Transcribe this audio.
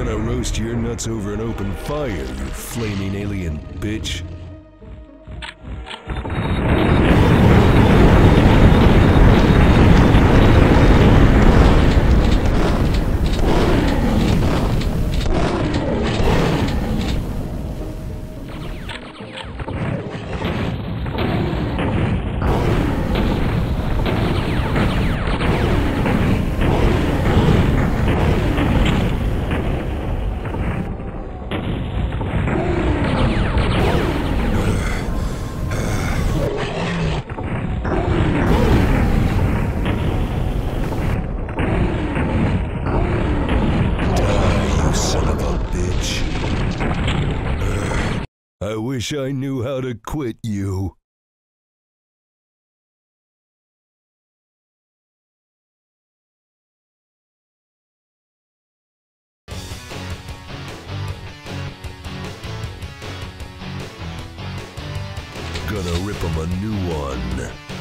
Gonna roast your nuts over an open fire, you flaming alien bitch. I wish I knew how to quit you. Gonna rip him a new one.